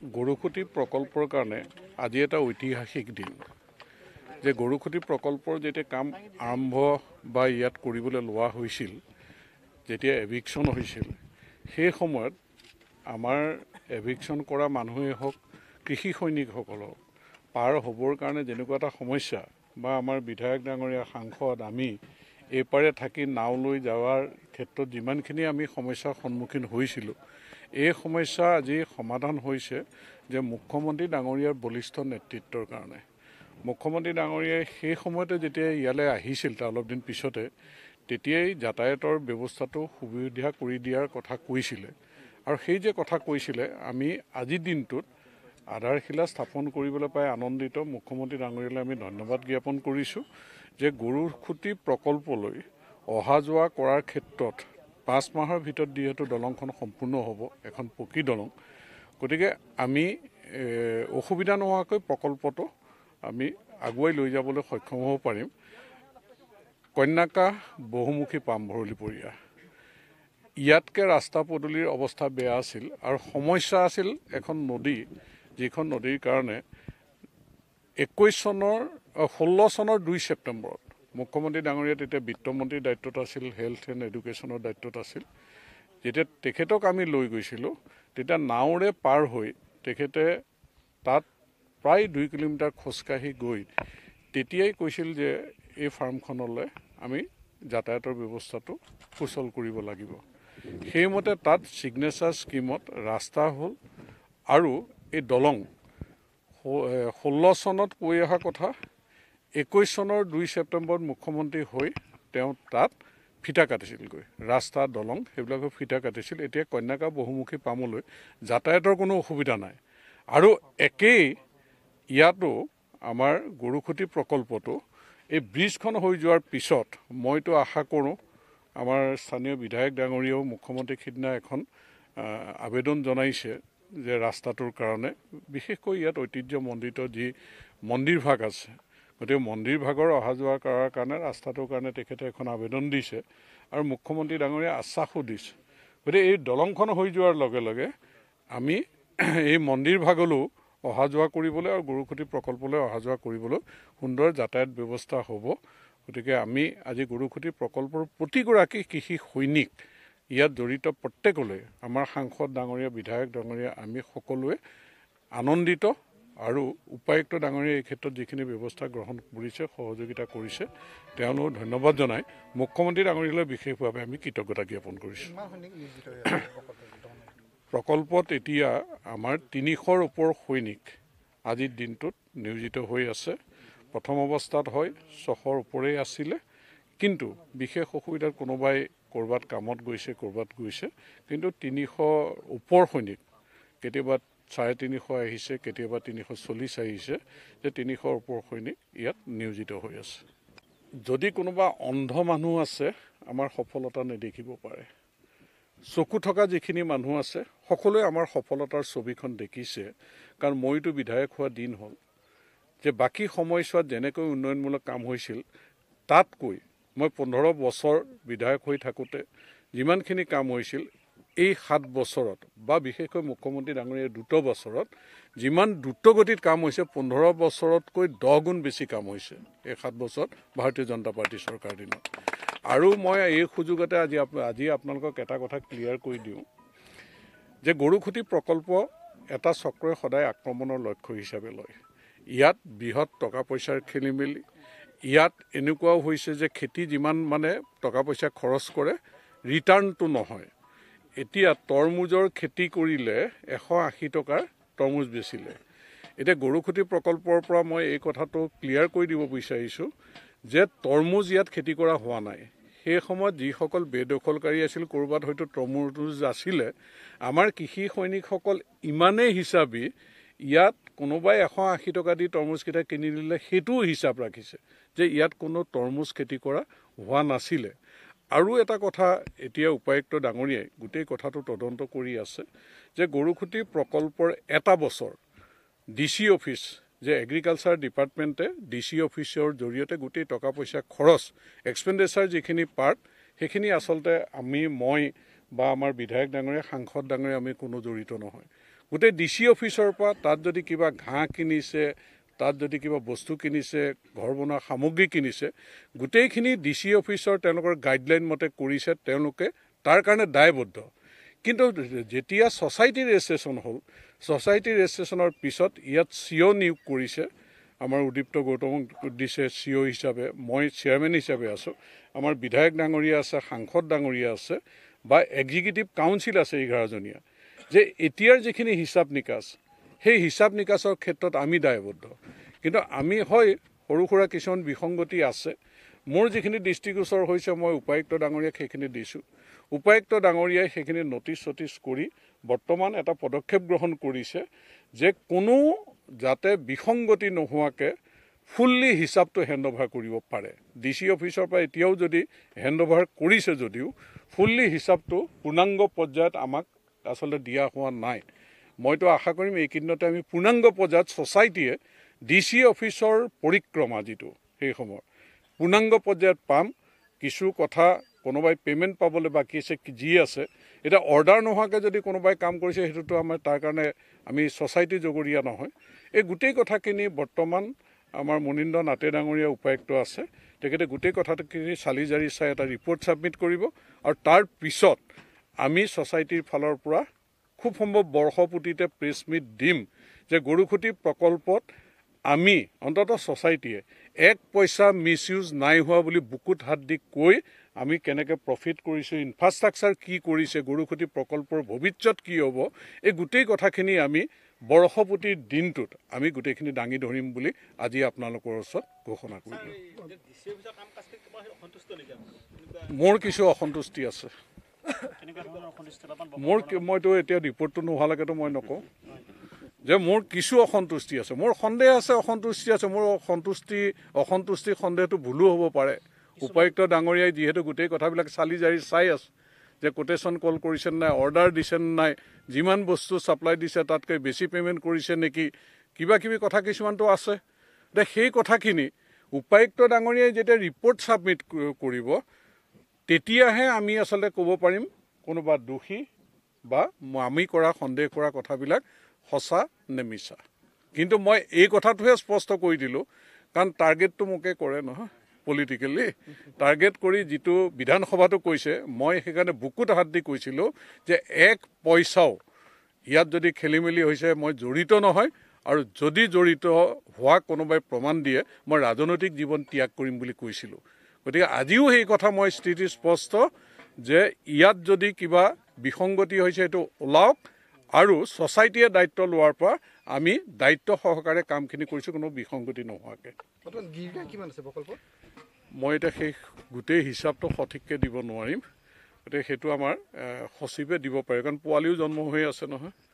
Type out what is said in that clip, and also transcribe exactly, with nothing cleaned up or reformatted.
গৰুখুটি প্ৰকল্পৰ কাৰণে আজি এটা ঐতিহাসিক দিন যে গৰুখুটি প্ৰকল্পৰ যেতিয়া কাম আৰম্ভ বা ইয়াত কৰিবলৈ লোৱা হৈছিল যেতিয়া এভিকশন হৈছিল সেই সময়ত আমাৰ এভিকশন কৰা মানুহে হওক কৃষি সৈনিকসকলক পাৰ হ'বৰ কাৰণে যেনেকুৱা এটা সমস্যা বা আমাৰ বিধায়ক ডাঙৰীয়া সাংসদ আমি এইপাৰে থাকি নাও লৈ যাৱাৰ ক্ষেত্ৰত যিমানখিনি আমি সমস্যাৰ সন্মুখীন হৈছিলোঁ এই সমস্যা আজি সমাধান হৈছে যে মুখ্যমন্ত্ৰী ডাঙৰীয়াৰ বলিষ্ঠ নেতৃত্বৰ কাৰণে মুখ্যমন্ত্ৰী ডাঙৰীয়াই সেই সময়তে যেতিয়া ইয়ালৈ আহিছিল তাৰ অলপ দিন পিছতে তেতিয়াই যাতায়াতৰ ব্যৱস্থাটো সুবিধা কৰি দিয়াৰ কথা কৈছিলে আৰু সেই যে কথা কৈছিলে আমি আজি দিনটোত আধাৰশিলা স্থাপন কৰিবলৈ পাই আনন্দিত মুখ্যমন্ত্ৰী ডাঙৰীয়ালৈ আমি ধন্যবাদ জ্ঞাপন কৰিছোঁ যে গৰুখুটি প্ৰকল্পলৈ অহা যোৱা কৰাৰ ক্ষেত্ৰত পাঁচ মাহৰ ভিতৰত যিহেতু দলংখন সম্পূৰ্ণ হ'ব এখন পকী দলং গতিকে আমি অসুবিধা নোহোৱাকৈ প্ৰকল্পটো আমি আগুৱাই লৈ যাবলৈ সক্ষম হ'ব পাৰিম কন্যাকা বহুমুখী পামভৰলী পৰিয়া ইয়াতকে ৰাস্তা পদূলিৰ অৱস্থা বেয়া আছিল আৰু সমস্যা আছিল এখন নদী যিখন নদীৰ কাৰণে একৈশ চনৰ ষোল্ল চনৰ দুই ছেপ্টেম্বৰত মুখ্যমন্ত্ৰী ডাঙৰীয়া তেতিয়া বিত্তমন্ত্ৰীৰ দায়িত্বত আছিল হেল্থ এণ্ড এডুকেশ্যনৰ দায়িত্বত আছিল যেতিয়া তেখেতক আমি লৈ গৈছিলোঁ তেতিয়া নাওৰে পাৰ হৈ তেখেতে তাত প্ৰায় দুই কিলোমিটাৰ খোজকাঢ়ি গৈ তেতিয়াই কৈছিল যে এই ফাৰ্মখনলৈ আমি যাতায়াতৰ ব্যৱস্থাটো সুচল কৰিব লাগিব সেইমতে তাত ছিগনেচাৰ স্কিমত ৰাস্তা হ'ল আৰু এই দলং ষোল্ল চনত কৈ অহা কথা একৈশ চনৰ দুই ছেপ্টেম্বৰত মুখ্যমন্ত্ৰী হৈ তেওঁ তাত ফিটা কাটিছিলগৈ ৰাস্তা দলং সেইবিলাকো ফিটা কাটিছিল এতিয়া কন্যাকা বহুমুখী পামলৈ যাতায়াতৰ কোনো অসুবিধা নাই আৰু একেই ইয়াতো আমাৰ গৰুখুটি প্ৰকল্পটো এই ব্ৰিজখন হৈ যোৱাৰ পিছত মইতো আশা কৰোঁ আমাৰ স্থানীয় বিধায়ক ডাঙৰীয়াও মুখ্যমন্ত্ৰীক সিদিনা এখন আবেদন জনাইছে যে ৰাস্তাটোৰ কাৰণে বিশেষকৈ ইয়াত ঐতিহ্যমণ্ডিত যি মন্দিৰ ভাগ আছে গতিকে মন্দিৰ ভাগৰ অহা যোৱা কৰাৰ কাৰণে ৰাস্তাটোৰ কাৰণে তেখেতে এখন আবেদন দিছে আৰু মুখ্যমন্ত্ৰী ডাঙৰীয়াই আশ্বাসো দিছে গতিকে এই দলংখন হৈ যোৱাৰ লগে লগে আমি এই মন্দিৰ ভাগলৈও অহা যোৱা কৰিবলৈ আৰু গৰুখুটি প্ৰকল্পলৈ অহা যোৱা কৰিবলৈ সুন্দৰ যাতায়াত ব্যৱস্থা হ'ব গতিকে আমি আজি গৰুখুটি প্ৰকল্পৰ প্ৰতিগৰাকী কৃষি সৈনিক ইয়াত জড়িত প্ৰত্যেকলৈ আমাৰ সাংসদ ডাঙৰীয়া বিধায়ক ডাঙৰীয়া আমি সকলোৱে আনন্দিত আৰু উপায়ুক্ত ডাঙৰীয়া এই ক্ষেত্ৰত যিখিনি ব্যৱস্থা গ্ৰহণ কৰিছে সহযোগিতা কৰিছে তেওঁলোকক ধন্যবাদ জনাই মুখ্যমন্ত্ৰী ডাঙৰীয়ালৈ বিশেষভাৱে আমি কৃতজ্ঞতা জ্ঞাপন কৰিছোঁ প্ৰকল্পত এতিয়া আমাৰ তিনিশৰ ওপৰ সৈনিক আজিৰ দিনটোত নিয়োজিত হৈ আছে প্ৰথম অৱস্থাত হয় ছশৰ ওপৰেই আছিলে কিন্তু বিশেষ অসুবিধাত কোনোবাই ক'ৰবাত কামত গৈছে ক'ৰবাত গৈছে কিন্তু তিনিশ ওপৰ সৈনিক কেতিয়াবা চাৰে তিনিশ আহিছে কেতিয়াবা তিনিশ চল্লিছ আহিছে যে তিনিশৰ ওপৰ সৈনিক ইয়াত নিয়োজিত হৈ আছে যদি কোনোবা অন্ধ মানুহ আছে আমাৰ সফলতা নেদেখিব পাৰে চকু থকা যিখিনি মানুহ আছে সকলোৱে আমাৰ সফলতাৰ ছবিখন দেখিছে কাৰণ মইতো বিধায়ক হোৱা দিন হ'ল যে বাকী সময়ছোৱাত যেনেকৈ উন্নয়নমূলক কাম হৈছিল তাতকৈ মই পোন্ধৰ বছৰ বিধায়ক হৈ থাকোঁতে যিমানখিনি কাম হৈছিল এই সাত বছৰত বা বিশেষকৈ মুখ্যমন্ত্ৰী ডাঙৰীয়াৰ দ্ৰুত বছৰত যিমান দ্ৰুতগতিত কাম হৈছে পোন্ধৰ বছৰতকৈ দহ গুণ বেছি কাম হৈছে এই সাত বছৰত ভাৰতীয় জনতা পাৰ্টী চৰকাৰ দিনত আৰু মই এই সুযোগতে আজি আজি আপোনালোকক এটা কথা ক্লিয়াৰ কৰি দিওঁ যে গৰুখুটি প্ৰকল্প এটা চক্ৰই সদায় আক্ৰমণৰ লক্ষ্য হিচাপে লয় ইয়াত বৃহৎ টকা পইচাৰ খেলি মেলি ইয়াত এনেকুৱাও হৈছে যে খেতি যিমান মানে টকা পইচা খৰচ কৰে ৰিটাৰ্ণটো নহয় এতিয়া তৰমুজৰ খেতি কৰিলে এশ আশী টকাৰ তৰমুজ বেচিলে এতিয়া গৰুখুটি প্ৰকল্পৰ পৰা মই এই কথাটো ক্লিয়াৰ কৰি দিব বিচাৰিছোঁ যে তৰমুজ ইয়াত খেতি কৰা হোৱা নাই সেই সময়ত যিসকল বেদখলকাৰী আছিল ক'ৰবাত হয়তো তৰমুজ আছিলে আমাৰ কৃষি সৈনিকসকল ইমানেই হিচাপী ইয়াত কোনোবাই এশ আশী টকা দি তৰমুজকেইটা কিনি দিলে সেইটোও হিচাপ ৰাখিছে যে ইয়াত কোনো তৰমুজ খেতি কৰা হোৱা নাছিলে আৰু এটা কথা এতিয়া উপায়ুক্ত ডাঙৰীয়াই গোটেই কথাটো তদন্ত কৰি আছে যে গৰুখুটি প্ৰকল্পৰ এটা বছৰ ডি চি অফিচ যে এগ্ৰিকালচাৰ ডিপাৰ্টমেণ্টে ডি চি অফিচৰ জৰিয়তে গোটেই টকা পইচা খৰচ এক্সপেণ্ডিচাৰ যিখিনি পাৰ্ট সেইখিনি আচলতে আমি মই বা আমাৰ বিধায়ক ডাঙৰীয়া সাংসদ ডাঙৰীয়া আমি কোনো জড়িত নহয় গোটেই ডি চি অফিচৰ পৰা তাত যদি কিবা ঘাঁহ কিনিছে, তাত যদি কিবা বস্তু কিনিছে, ঘৰ বনোৱা সামগ্ৰী কিনিছে, গোটেইখিনি ডি চি অফিচৰ তেওঁলোকৰ গাইডলাইন মতে কৰিছে, তেওঁলোকে তাৰ কাৰণে দায়বদ্ধ। কিন্তু যেতিয়া ছ'চাইটিৰ ৰেজিষ্ট্ৰেশ্যন হ'ল, ছ'চাইটিৰ ৰেজিষ্ট্ৰেশ্যনৰ পিছত ইয়াত চি অ' নিয়োগ কৰিছে, আমাৰ উদীপ্ত গৌতমক দিছে চি অ' হিচাপে, মই চেয়াৰমেন হিচাপে আছোঁ, আমাৰ বিধায়ক ডাঙৰীয়া আছে, সাংসদ ডাঙৰীয়া আছে বা এক্সিকিউটিভ কাউন্সিল আছে এঘাৰজনীয়া, যে এতিয়াৰ যিখিনি হিচাপ নিকাচ, সেই হিচাপ নিকাচৰ ক্ষেত্ৰত আমি দায়বদ্ধ। কিন্তু আমি হয় সৰু সুৰা কিছুমান বিসংগতি আছে, মোৰ যিখিনি দৃষ্টিগোচৰ হৈছে মই উপায়ুক্ত ডাঙৰীয়াক সেইখিনি দিছোঁ। উপায়ুক্ত ডাঙৰীয়াই সেইখিনি নটিচ চটিচ কৰি বৰ্তমান এটা পদক্ষেপ গ্ৰহণ কৰিছে যে কোনো যাতে বিসংগতি নোহোৱাকৈ ফুল্লি হিচাপটো হেণ্ড অভাৰ কৰিব পাৰে। ডি চি অফিচৰ পৰা এতিয়াও যদি হেণ্ড অভাৰ কৰিছে যদিও ফুল্লি হিচাপটো পূৰ্ণাংগ পৰ্যায়ত আমাক আচলতে দিয়া হোৱা নাই। মইতো আশা কৰিম এইকেইদিনতে আমি পূৰ্ণাংগ পৰ্যায়ত ছ'চাইটিয়ে ডি চি অফিচৰ পৰিক্ৰমা যিটো সেই সময়ৰ পূৰ্ণাংগ পৰ্যায়ত পাম। কিছু কথা কোনোবাই পে'মেণ্ট পাবলৈ বাকী আছে যি আছে, এতিয়া অৰ্ডাৰ নোহোৱাকৈ যদি কোনোবাই কাম কৰিছে সেইটোতো আমাৰ তাৰ কাৰণে আমি ছ'চাইটি জগৰীয়া নহয়। এই গোটেই কথাখিনি বৰ্তমান আমাৰ মনীন্দ্ৰ নাটে ডাঙৰীয়া উপায়ুক্ত আছে, তেখেতে গোটেই কথাখিনি চালি জাৰি চাই এটা ৰিপৰ্ট ছাবমিট কৰিব আৰু তাৰ পিছত আমি ছ'চাইটিৰ ফালৰ পৰা খুব সম্ভৱ বৰ্ষপুতিতে প্ৰেছ মিট দিম যে গৰুখুটি প্ৰকল্পত আমি অন্ততঃ ছ'চাইটিয়ে এক পইচা মিছ ইউজ নাই হোৱা বুলি বুকুত হাত দি কৈ আমি কেনেকৈ প্ৰফিট কৰিছোঁ, ইনফ্ৰাষ্ট্ৰাকচাৰ কি কৰিছে, গৰুখুটি প্ৰকল্পৰ ভৱিষ্যত কি হ'ব, এই গোটেই কথাখিনি আমি বৰ্ষপুতিৰ দিনটোত আমি গোটেইখিনি দাঙি ধৰিম বুলি আজি আপোনালোকৰ ওচৰত ঘোষণা কৰিলোঁ। মোৰ কিছু অসন্তুষ্টি আছে। মোৰ মইতো এতিয়া ৰিপৰ্টটো নোহোৱালৈকেতো মই নকওঁ যে মোৰ কিছু অসন্তুষ্টি আছে, মোৰ সন্দেহ আছে, অসন্তুষ্টি আছে। মোৰ সন্তুষ্টি অসন্তুষ্টি সন্দেহটো ভুলো হ'ব পাৰে। উপায়ুক্ত ডাঙৰীয়াই যিহেতু গোটেই কথাবিলাক চালি জাৰি চাই আছে যে কোটেশ্যন কল কৰিছে নাই, অৰ্ডাৰ দিছে নাই, যিমান বস্তু ছাপ্লাই দিছে তাতকৈ বেছি পে'মেণ্ট কৰিছে নেকি, কিবা কিবি কথা কিছুমানতো আছে। এতিয়া সেই কথাখিনি উপায়ুক্ত ডাঙৰীয়াই যেতিয়া ৰিপৰ্ট ছাবমিট কৰিব তেতিয়াহে আমি আচলতে ক'ব পাৰিম কোনোবা দোষী বা আমি কৰা সন্দেহ কৰা কথাবিলাক সঁচা নে মিছা। কিন্তু মই এই কথাটোহে স্পষ্ট কৰি দিলোঁ, কাৰণ টাৰ্গেটটো মোকে কৰে নহয় পলিটিকেলি, টাৰ্গেট কৰি যিটো বিধানসভাটো কৈছে, মই সেইকাৰণে বুকুত হাত দি কৈছিলোঁ যে এক পইচাও ইয়াত যদি খেলি মেলি হৈছে মই জড়িত নহয়, আৰু যদি জড়িত হোৱা কোনোবাই প্ৰমাণ দিয়ে মই ৰাজনৈতিক জীৱন ত্যাগ কৰিম বুলি কৈছিলোঁ। গতিকে আজিও সেই কথা মই স্থিতি স্পষ্ট যে ইয়াত যদি কিবা বিসংগতি হৈছে সেইটো ওলাওক, আৰু ছ'চাইটিয়ে দায়িত্ব লোৱাৰ পৰা আমি দায়িত্ব সহকাৰে কামখিনি কৰিছোঁ কোনো বিসংগতি নোহোৱাকৈ। মই এতিয়া সেই গোটেই হিচাপটো সঠিককৈ দিব নোৱাৰিম, গতিকে সেইটো আমাৰ সচিবে দিব পাৰে, কাৰণ পোৱালিও জন্ম হৈ আছে নহয়।